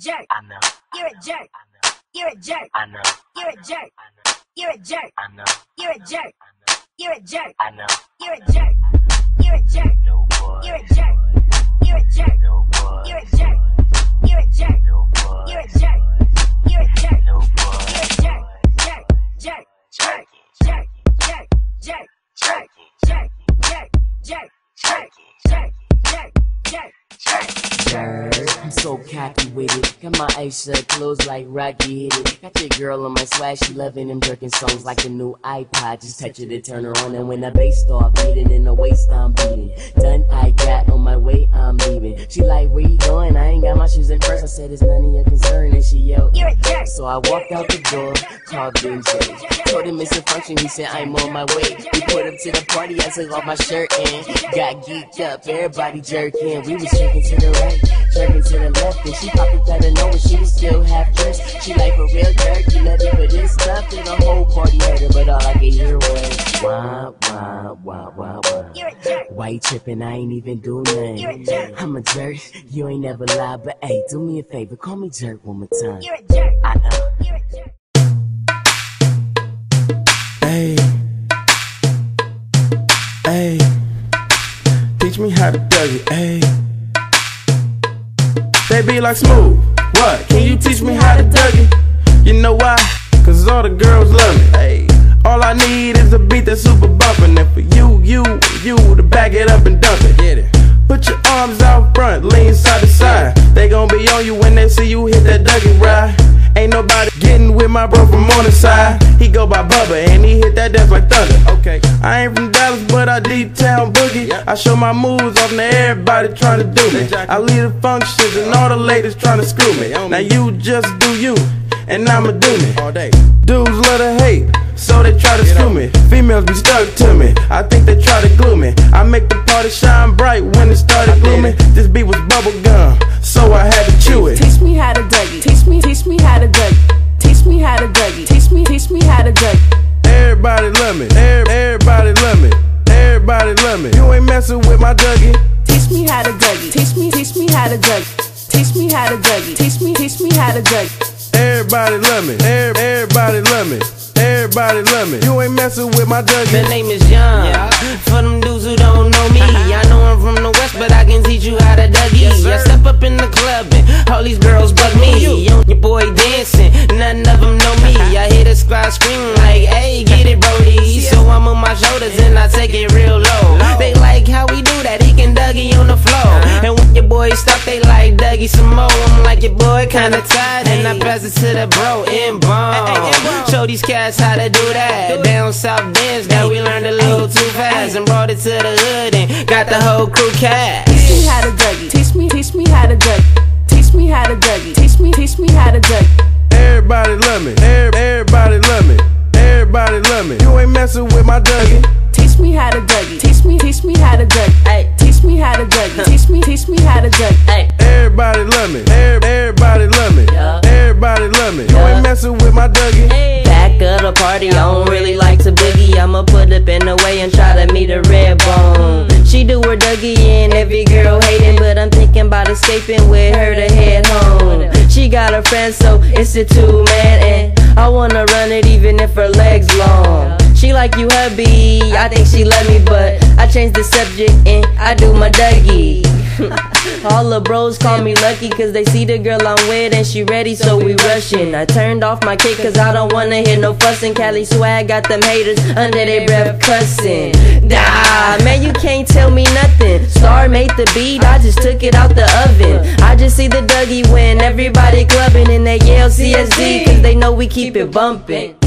jerk. I know. You're a jerk. I know. You're a jerk. I know. You're a jerk. I know. You're a jerk. I know. You're a jerk. You're a jerk. I know. You're a jerk. You're a jerk. No boy. You're a jerk. You're a jerk. No boy. You're a jerk. You're a jerk. No boy. You're a jerk. You're a jerk. No boy. You're a jerk. Jerk. Jerk. Jerk. Jerk. Jerk. Jerk. Jerk. Jerk. Jerk. Jerk. Jerk. Jerk. Jerk. Jerk. I'm so cocky with it. Got my eyes shut, closed like Rocky hit it. Got your girl on my swag, she loving them jerking songs like a new iPod. Just touch it and turn her on, and when the bass start beating in the waist, I'm beating. Done, I got on my way, I'm leaving. She like, where you going? I ain't got my shoes in first. I said, it's none of your concern, and she yelled, You're a jerk. so I walked out the door, called DJ. Told him it's a function, he said, I'm on my way. We put up to the party, I took off my shirt and got geeked up. Everybody jerking, we was jerking to the right, jerking to the left, and she probably gotta know when she was still half dressed. She like a real jerk, you love me for this stuff, and the whole party heard her, but all I could hear was wah, wah, wah, wah, wah. You're a jerk. Why you trippin'? I ain't even do You're a nothing. jerk. I'm a jerk, you ain't never lied, but hey, do me a favor, call me jerk one more time. You're a jerk. I know. You're a jerk. Hey, hey, teach me how to Doug it, hey. They be like, Smooth, what? Can you teach me how to Doug it? You know why? Cause all the girls love me, hey. All I need is a beat that's super bumpin', and for you to back it up and dump it. Get it. Put your arms out front, lean side to side. They gon' be on you when they see you hit that Dougie ride. Ain't nobody getting with my bro from Morningside. He go by Bubba and he hit that dance like thunder. Okay, I ain't from Dallas, but I deep town boogie. I show my moves off to everybody trying to do me. I lead the functions and all the ladies trying to screw me. Now you just do you, and I'ma do me all day. Dudes love to hate, so they try to screw me. Females be stuck to me, I think they try to glue me. I make the party shine bright when it started glooming. This beat was bubble gum, so I had to chew it. Teach me how to Dougie. Teach me how to Dougie. Teach me how to Dougie. Teach me how to Dougie. Everybody love me. Everybody love me. Everybody love me. You ain't messing with my Dougie. Teach me how to Dougie. Teach me how to Dougie. Teach me how to Dougie. Teach me how to Dougie. Everybody love me. Everybody love me. Everybody love me. You ain't messing with my Dougie. The name is Young. For them dudes who don't know me, I know I'm from the West, but I can teach you how to Dougie. I step up in the club and all these girls bug me. Your boy dancing, none of them know me. I hear the squad scream like, hey, get it, Brody. So I'm on my shoulders and I take it real low. They like how we do that, he can Dougie on the floor. And when your boy stop, they like Dougie some more. I'm like, your boy kinda tired, and I pass it to the bro in bomb. Show these cats how to do that. Down south dance that we learned a little too fast, and brought it to the hood and got the whole crew cast. Teach me how to Dougie. Teach me how to Dougie. Teach me how to Dougie. Teach me how to Dougie. Everybody love me. Everybody love me. Everybody love me. You ain't messing with my Dougie. Teach me how to Dougie. Teach me how to Dougie. Teach me how to Dougie. Teach me how to Dougie. Everybody love me. Everybody love me. Everybody love me. You ain't messing with my Dougie. Back of the party, I don't really like to boogie. I'ma put up in the way and try to meet a red bone. She do her Dougie and every girl hating, but I'm thinking about escaping with her to head home. She got a friend, so it's a two-man, and I wanna run it even if her legs long. She like you hubby, I think she love me, but I changed the subject and I do my Dougie. All the bros call me lucky cause they see the girl I'm with and she ready, so we rushin'. I turned off my kick cause I don't wanna hear no fussin'. Cali swag got them haters under their breath cussin'. Nah, man, you can't tell me nothing. Star made the beat, I just took it out the oven. I just see the Dougie when everybody clubbing and they yell CSD cause they know we keep it bumpin'.